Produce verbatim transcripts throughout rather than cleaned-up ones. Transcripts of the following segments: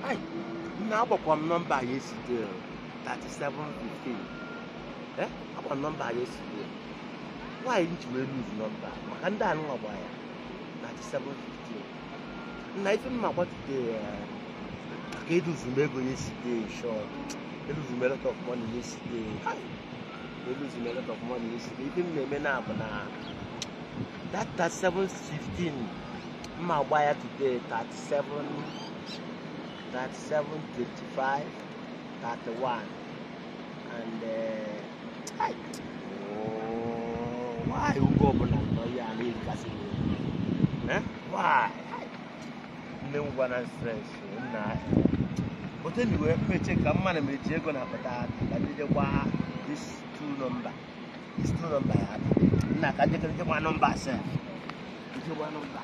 Hi. Now what number yesterday? thirty-seven fifteen. Eh? What number yesterday? Why didn't you lose number? And I know why. thirty-seven fifteen. Now even my what the I do Zumego yesterday, sure. They lose a lot of money yesterday. Hi. They lose a lot of money yesterday. Even the men up now. That thirty-seven fifteen. My wire today thirty-seven, thirty-seven twenty-five, thirty-one, and uh, I, oh, why you go on and you are in Casino? Eh? Why? No one has stress. But anyway, me check a man and me check on after that. I did why this two number, this two number. Now I get one number, sir. It's one number.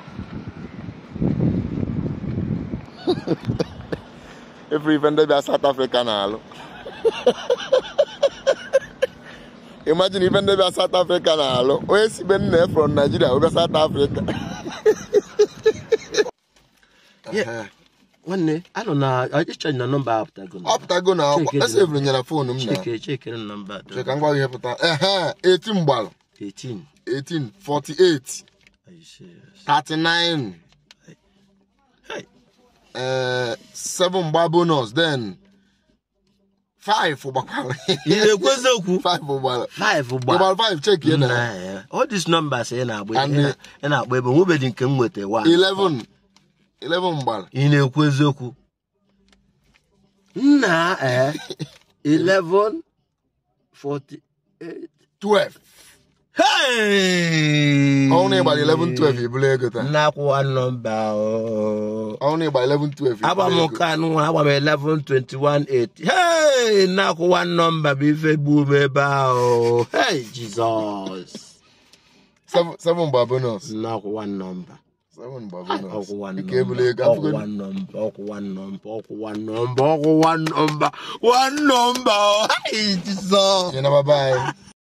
Every vendor be a South African now. Imagine even they be a South African now. Where is been there from Nigeria? We be South Africa. Yeah. One day, I don't know. I just change the number after go. After go now. Let's see if you have phone. Check it, check the number. Check and go here for that. Eh, eighteen ball. Eighteen. Eighteen. Forty-eight. Are you serious? Thirty-nine. Hey. Uh, seven bar bonus, then five for Bakal. You go five for Bal. Five for Bal. About five, check here now. All these numbers here now, and and I baby, who be come with the one? Eleven. Eleven ball. In a Kwezoku. Nah, eh. Eleven. Forty-eight. Twelve. Hey! Only about eleven, twelve, you believe it. Not one number. Only about eleven, twelve. Abamokanu, about eleven, twenty-one, eight. Hey! Not one number, be fe boom about. Hey, Jesus. Seven, seven babonus. Not one number. Seven babonus. One number. One number. One number. One number. One number. One number. Hey, Jesus. You know, bye bye.